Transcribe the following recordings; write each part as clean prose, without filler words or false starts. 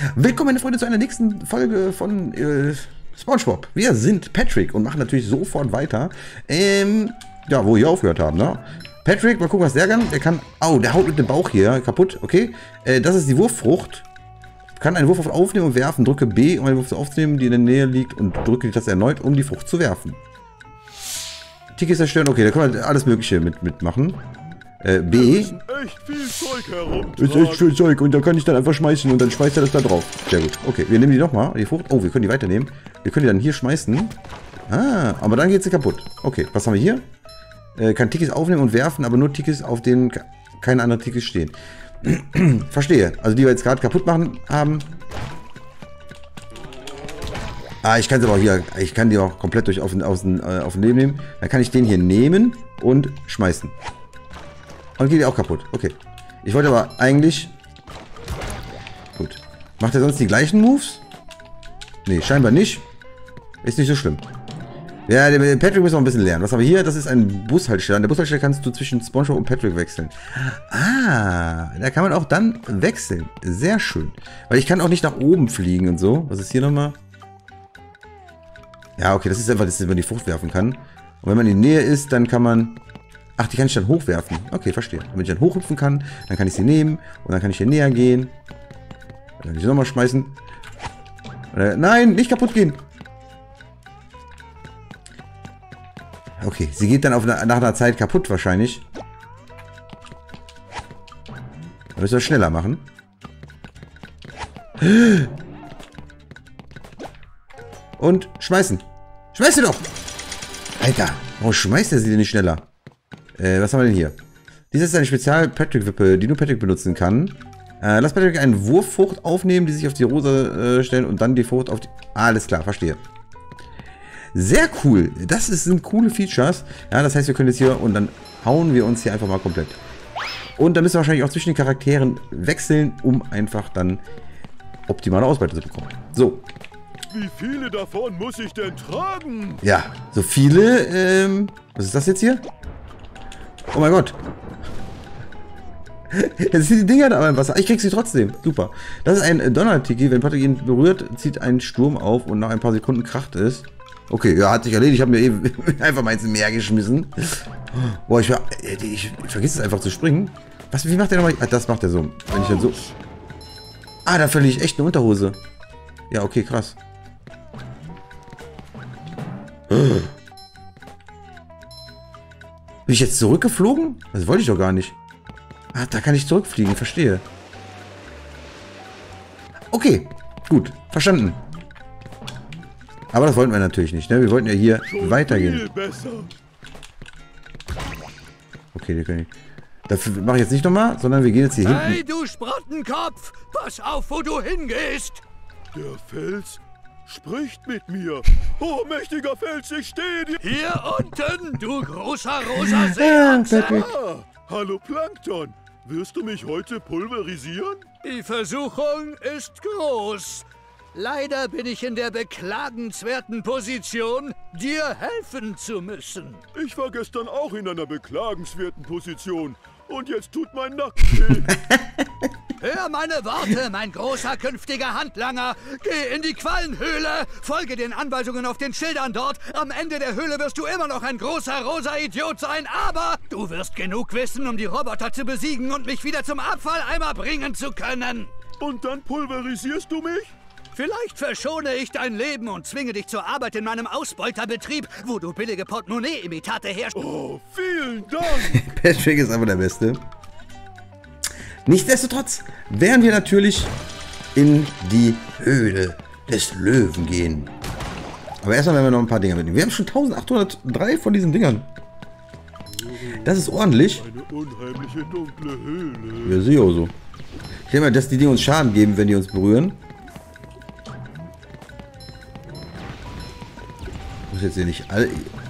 Willkommen, meine Freunde, zu einer nächsten Folge von SpongeBob. Wir sind Patrick und machen natürlich sofort weiter. Ja, wo wir aufgehört haben, ne? Patrick, mal gucken, was der kann. Der kann... Oh, der haut mit dem Bauch hier kaputt. Okay. Das ist die Wurffrucht. Kann einen Wurf aufnehmen und werfen. Drücke B, um einen Wurf aufzunehmen, die in der Nähe liegt. Und drücke die Taste erneut, um die Frucht zu werfen. Tiki zerstören. Okay, da kann man alles Mögliche mitmachen. B. Echt viel Zeug herumtragen. Ist echt viel Zeug und da kann ich dann einfach schmeißen und dann schmeißt er das da drauf. Sehr gut. Okay, wir nehmen die nochmal, die Frucht. Oh, wir können die weiternehmen. Wir können die dann hier schmeißen. Ah, aber dann geht sie kaputt. Okay, was haben wir hier? Kann Tikis aufnehmen und werfen, aber nur Tikis, auf denen keine anderen Tikis stehen. Verstehe. Also die wir jetzt gerade kaputt machen haben. Ah, ich kann sie aber auch hier, ich kann die auch komplett durch auf den Leben nehmen. Dann kann ich den hier nehmen und schmeißen. Und geht die auch kaputt. Okay. Ich wollte aber eigentlich... Gut. Macht er sonst die gleichen Moves? Nee, scheinbar nicht. Ist nicht so schlimm. Ja, der Patrick muss noch ein bisschen lernen. Was haben wir hier? Das ist ein Bushaltestelle. An der Bushaltestelle kannst du zwischen SpongeBob und Patrick wechseln. Ah, da kann man auch dann wechseln. Sehr schön. Weil ich kann auch nicht nach oben fliegen und so. Was ist hier nochmal? Ja, okay, das ist einfach, dass man die Frucht werfen kann. Und wenn man in der Nähe ist, dann kann man... Ach, die kann ich dann hochwerfen. Okay, verstehe. Und wenn ich dann hochhüpfen kann, dann kann ich sie nehmen. Und dann kann ich hier näher gehen. Dann kann ich sie nochmal schmeißen. Nein, nicht kaputt gehen. Okay, sie geht dann nach einer Zeit kaputt wahrscheinlich. Dann müssen wir schneller machen. Und schmeißen. Schmeiß sie doch! Alter, warum schmeißt er sie denn nicht schneller? Was haben wir denn hier? Dies ist eine Spezial-Patrick-Wippe, die nur Patrick benutzen kann. Lass Patrick eine Wurffrucht aufnehmen, die sich auf die Rosa stellen und dann die Frucht auf die... Alles klar, verstehe. Sehr cool. Das sind coole Features. Ja, das heißt, wir können jetzt hier und dann hauen wir uns hier einfach mal komplett. Und dann müssen wir wahrscheinlich auch zwischen den Charakteren wechseln, um einfach dann optimale Ausbeute zu bekommen. So. Wie viele davon muss ich denn tragen? Ja, so viele. Was ist das jetzt hier? Oh mein Gott. Jetzt sind die Dinger da im Wasser. Ich krieg sie trotzdem. Super. Das ist ein Donner-Tiki. Wenn Patrick ihn berührt, zieht ein Sturm auf und nach ein paar Sekunden kracht es. Okay, ja, hat sich erledigt. Ich habe mir eben einfach mal ins Meer geschmissen. Boah, ich vergesse es einfach zu springen. Wie macht der nochmal? Ah, das macht er so. Wenn ich dann so... Ah, da verliere ich echt eine Unterhose. Ja, okay, krass. Bin ich jetzt zurückgeflogen? Das wollte ich doch gar nicht. Ah, da kann ich zurückfliegen, verstehe. Okay, gut, verstanden. Aber das wollten wir natürlich nicht, ne? Wir wollten ja hier weitergehen. Okay, die können ich... Das mache ich jetzt nicht nochmal, sondern wir gehen jetzt hier hinten. Hey, du Sprottenkopf! Pass auf, wo du hingehst! Der Fels spricht mit mir. Oh, mächtiger Fels, ich stehe dir. Hier unten, du großer rosa Seeachse! Ah, hallo Plankton. Wirst du mich heute pulverisieren? Die Versuchung ist groß. Leider bin ich in der beklagenswerten Position, dir helfen zu müssen. Ich war gestern auch in einer beklagenswerten Position. Und jetzt tut mein Nacken weh. Hör meine Worte, mein großer künftiger Handlanger. Geh in die Quallenhöhle, folge den Anweisungen auf den Schildern dort. Am Ende der Höhle wirst du immer noch ein großer rosa Idiot sein, aber du wirst genug wissen, um die Roboter zu besiegen und mich wieder zum Abfalleimer bringen zu können. Und dann pulverisierst du mich? Vielleicht verschone ich dein Leben und zwinge dich zur Arbeit in meinem Ausbeuterbetrieb, wo du billige Portemonnaie-Imitate herstellst. Oh, vielen Dank! Patrick ist einfach der Beste. Nichtsdestotrotz werden wir natürlich in die Höhle des Löwen gehen. Aber erstmal werden wir noch ein paar Dinger mitnehmen. Wir haben schon 1803 von diesen Dingern. Das ist ordentlich. Eine unheimliche dunkle Höhle. Ja, sehe auch so. Ich denke mal, dass die Dinge uns Schaden geben, wenn die uns berühren. Muss jetzt hier nicht all...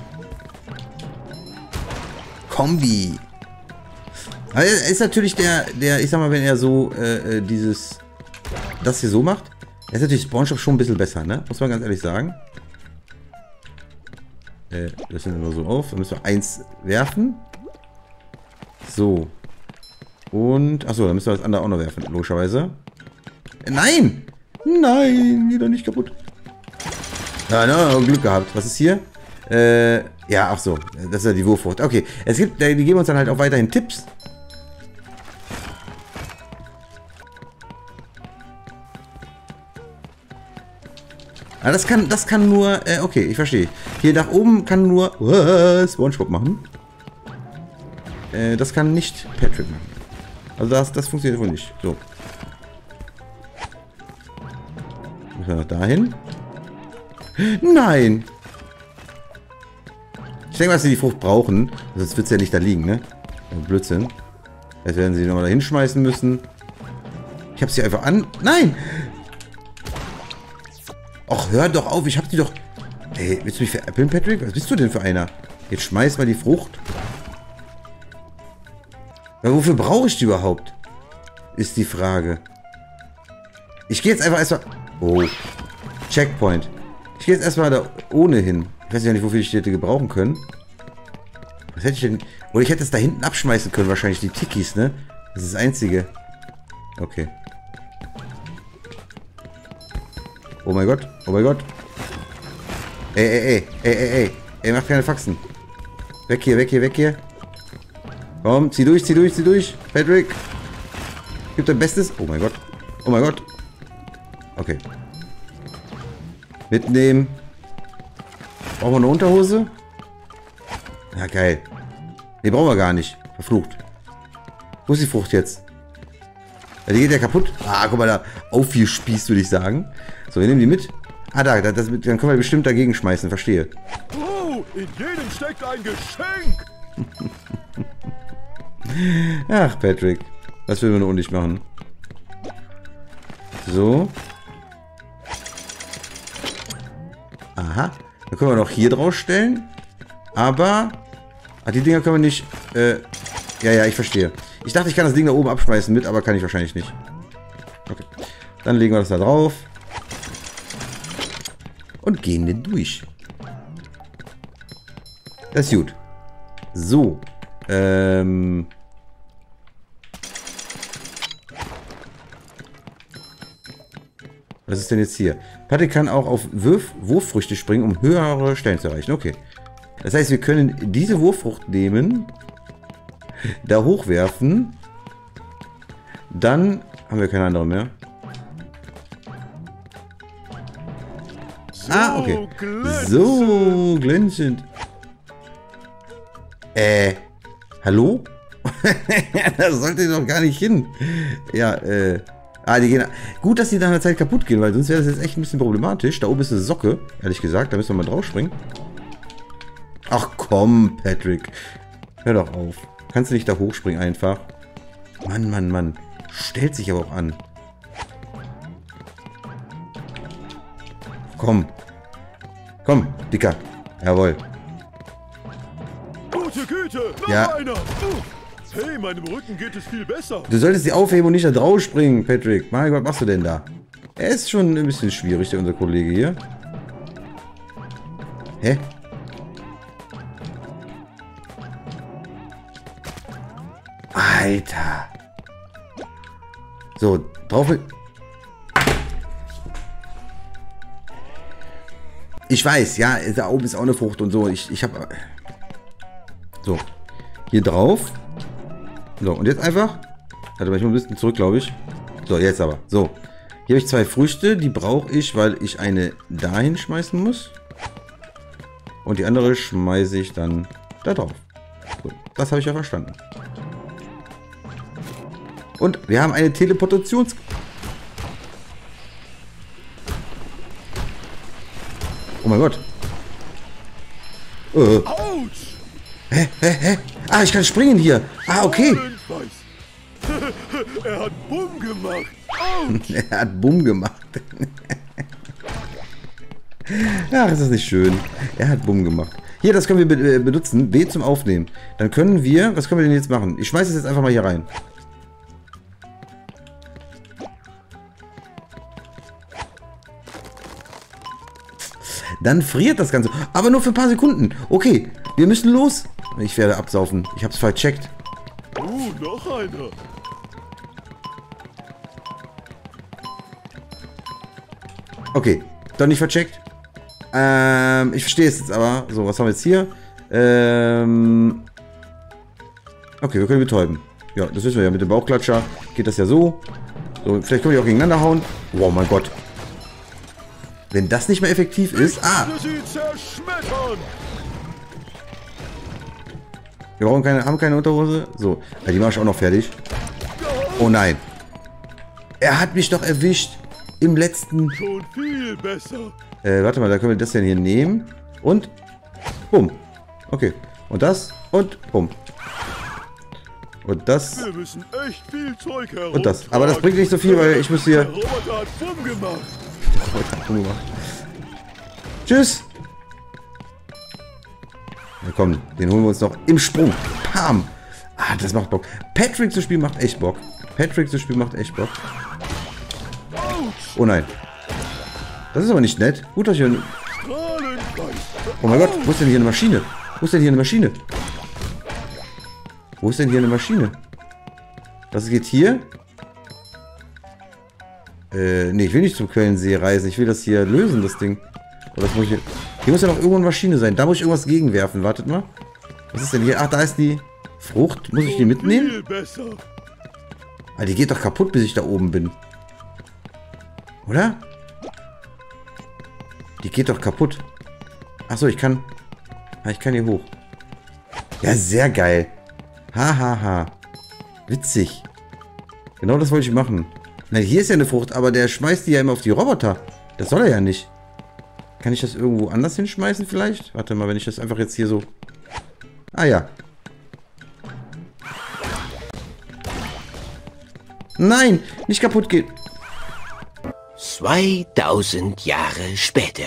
Kombi. Aber er ist natürlich der, ich sag mal, wenn er so das hier so macht, ist natürlich SpongeBob schon ein bisschen besser, ne? Muss man ganz ehrlich sagen. Das sind wir so auf. Dann müssen wir 1 werfen. So. Und, achso, dann müssen wir das andere auch noch werfen, logischerweise. Nein! Nein, geht doch nicht kaputt. Ja, no, Glück gehabt. Was ist hier? Ja, ach so. Das ist ja die Wurffrucht. Okay, es gibt, die geben uns dann halt auch weiterhin Tipps. Ah, das kann nur, okay, ich verstehe. Hier nach oben kann nur SpongeBob machen. Das kann nicht Patrick machen. Also das funktioniert wohl nicht. So. Müssen wir noch dahin? Nein! Ich denke mal, dass sie die Frucht brauchen. Sonst wird sie ja nicht da liegen, ne? Blödsinn. Jetzt werden sie nochmal da hinschmeißen müssen. Ich habe sie einfach an... Nein! Och, hör doch auf. Ich hab die doch... Ey, willst du mich veräppeln, Patrick? Was bist du denn für einer? Jetzt schmeiß mal die Frucht. Ja, wofür brauche ich die überhaupt? Ist die Frage. Ich gehe jetzt einfach erstmal... Oh. Checkpoint. Ich gehe jetzt erstmal da ohne hin. Ich weiß ja nicht, wofür ich die hätte gebrauchen können. Was hätte ich denn... Oder ich hätte es da hinten abschmeißen können, wahrscheinlich die Tikis, ne? Das ist das Einzige. Okay. Oh mein Gott. Oh mein Gott. Ey, mach keine Faxen. Weg hier, weg hier, weg hier. Komm, zieh durch, zieh durch, zieh durch. Patrick. Gib dein Bestes. Oh mein Gott. Oh mein Gott. Okay. Mitnehmen. Brauchen wir eine Unterhose? Ja, geil. Ne, brauchen wir gar nicht. Verflucht. Wo ist die Frucht jetzt? Ja, die geht ja kaputt. Ah, guck mal da. Aufgespießt, würde ich sagen. So, wir nehmen die mit. Ah, dann können wir bestimmt dagegen schmeißen. Verstehe. Oh, in jedem steckt ein Geschenk. Ach, Patrick. Was will man nur nicht machen? So. Aha. Dann können wir noch hier drauf stellen. Aber... Ah, die Dinger können wir nicht... ja, ich verstehe. Ich dachte, ich kann das Ding da oben abschmeißen mit, aber kann ich wahrscheinlich nicht. Okay. Dann legen wir das da drauf. Und gehen den durch. Das ist gut. So. Was ist denn jetzt hier? Patrick kann auch auf Wurffrüchte springen, um höhere Stellen zu erreichen. Okay. Das heißt, wir können diese Wurffrucht nehmen, da hochwerfen. Dann haben wir keine andere mehr. Ah, okay. So, glänzend. Hallo? Das sollte doch gar nicht hin. Ja, die gehen... Gut, dass die nach einer Zeit kaputt gehen, weil sonst wäre das jetzt echt ein bisschen problematisch. Da oben ist eine Socke, ehrlich gesagt. Da müssen wir mal drauf springen. Ach komm, Patrick. Hör doch auf. Kannst du nicht da hochspringen einfach? Mann, Mann, Mann. Stellt sich aber auch an. Komm. Komm, Dicker. Jawohl. Gute Güte, noch Ja. einer. Hey, meinem Rücken geht es viel besser. Du solltest sie aufheben und nicht da drauf springen, Patrick. Mein Gott, was machst du denn da? Er ist schon ein bisschen schwierig, der unser Kollege hier. Hä? Alter. So, drauf mit... Ich weiß, ja, da oben ist auch eine Frucht und so. Ich habe... So, hier drauf. So, und jetzt einfach... Warte mal, ich muss ein bisschen zurück, glaube ich. So, jetzt aber. So, hier habe ich 2 Früchte. Die brauche ich, weil ich eine dahin schmeißen muss. Und die andere schmeiße ich dann da drauf. Gut, das habe ich ja verstanden. Und wir haben eine Teleportations... Oh mein Gott. Autsch! Hä? Ah, ich kann springen hier. Ah, okay. Er hat Bumm gemacht. Autsch! Er hat Bumm gemacht. Ach, ist das nicht schön. Er hat Bumm gemacht. Hier, das können wir benutzen. B zum Aufnehmen. Dann können wir... Was können wir denn jetzt machen? Ich schmeiße es jetzt einfach mal hier rein. Dann friert das Ganze. Aber nur für ein paar Sekunden. Okay, wir müssen los. Ich werde absaufen. Ich habe es vercheckt. Noch einer. Okay, doch nicht vercheckt. Ich verstehe es jetzt aber. So, was haben wir jetzt hier? Okay, wir können betäuben. Ja, das wissen wir ja. Mit dem Bauchklatscher geht das ja so. So, vielleicht können wir auch gegeneinander hauen. Wow, mein Gott. Wenn das nicht mehr effektiv ist... Ah! Wir brauchen haben keine Unterhose. So, ja, die mache ich auch noch fertig. Oh nein. Er hat mich doch erwischt. Im letzten... Schon viel besser. Warte mal, da können wir das denn hier nehmen. Und... Bumm. Okay. Und das. Und bumm. Und das. Wir müssen echt viel Zeug herumtragen. Und das. Aber das bringt nicht so viel, weil ich muss hier... Der Roboter hat Bumm gemacht. Tschüss. Ja, komm, den holen wir uns noch im Sprung. Pam. Ah, das macht Bock. Patrick zu spielen macht echt Bock. Patrick zu spielen macht echt Bock. Oh nein. Das ist aber nicht nett. Gut, dass ich hier... Oh mein Gott, wo ist denn hier eine Maschine? Wo ist denn hier eine Maschine? Wo ist denn hier eine Maschine? Was geht hier? Nee, ich will nicht zum Quellensee reisen. Ich will das hier lösen, das Ding. Oder das muss ich hier... Hier muss ja noch irgendwo eine Maschine sein. Da muss ich irgendwas gegenwerfen. Wartet mal. Was ist denn hier? Ach, da ist die Frucht. Muss ich die mitnehmen? Ah, die geht doch kaputt, bis ich da oben bin. Oder? Die geht doch kaputt. Achso, ich kann... Ah, ich kann hier hoch. Ja, sehr geil. Hahaha. Witzig. Genau das wollte ich machen. Na, hier ist ja eine Frucht, aber der schmeißt die ja immer auf die Roboter. Das soll er ja nicht. Kann ich das irgendwo anders hinschmeißen vielleicht? Warte mal, wenn ich das einfach jetzt hier so... Ah ja. Nein, nicht kaputt geht. 2000 Jahre später.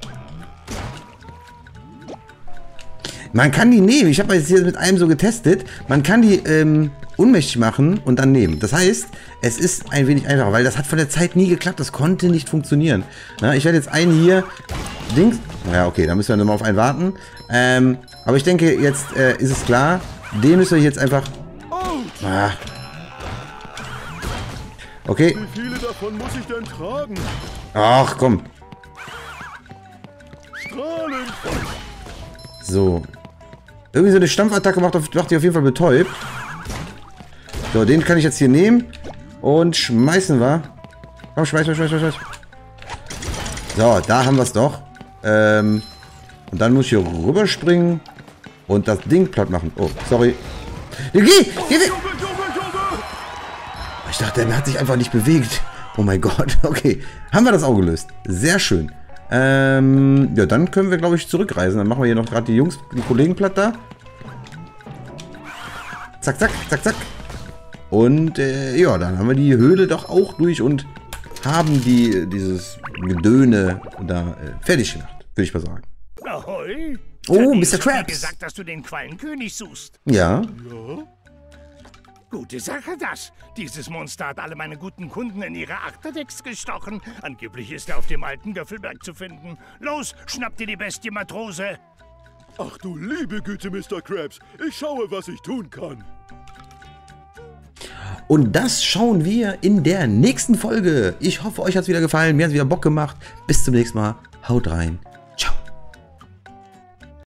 Man kann die nehmen. Ich habe jetzt hier mit einem so getestet. Man kann die unmächtig machen und dann nehmen. Das heißt, es ist ein wenig einfacher, weil das hat von der Zeit nie geklappt. Das konnte nicht funktionieren. Na, ich werde jetzt einen hier... Dings... Ja, okay, da müssen wir nochmal auf einen warten. Aber ich denke, jetzt ist es klar. Den müsst ihr jetzt einfach... Ah. Okay. Wie viele davon muss ich denn tragen? Ach, komm. Strahlenfall. So. Irgendwie so eine Stampfattacke macht die auf jeden Fall betäubt. So, den kann ich jetzt hier nehmen. Und schmeißen wir. Komm, schmeiß. So, da haben wir es doch. Und dann muss ich hier rüberspringen. Und das Ding platt machen. Oh, sorry. Geh weg! Ich dachte, der hat sich einfach nicht bewegt. Oh mein Gott. Okay. Haben wir das auch gelöst. Sehr schön. Ja, dann können wir, glaube ich, zurückreisen. Dann machen wir hier noch gerade die Kollegen platt da. Zack, zack, zack, zack. Und, ja, dann haben wir die Höhle doch auch durch und haben dieses Gedöne da fertig gemacht, würde ich mal sagen. Ahoi. Oh, Mr. Ich hab Krabs. gesagt, dass du den Quallenkönig suchst. Ja. Gute Sache das. Dieses Monster hat alle meine guten Kunden in ihre Achterdecks gestochen. Angeblich ist er auf dem alten Göffelberg zu finden. Los, schnapp dir die Bestie, Matrose. Ach du liebe Güte, Mr. Krabs. Ich schaue, was ich tun kann. Und das schauen wir in der nächsten Folge. Ich hoffe, euch hat es wieder gefallen. Mir hat es wieder Bock gemacht. Bis zum nächsten Mal. Haut rein.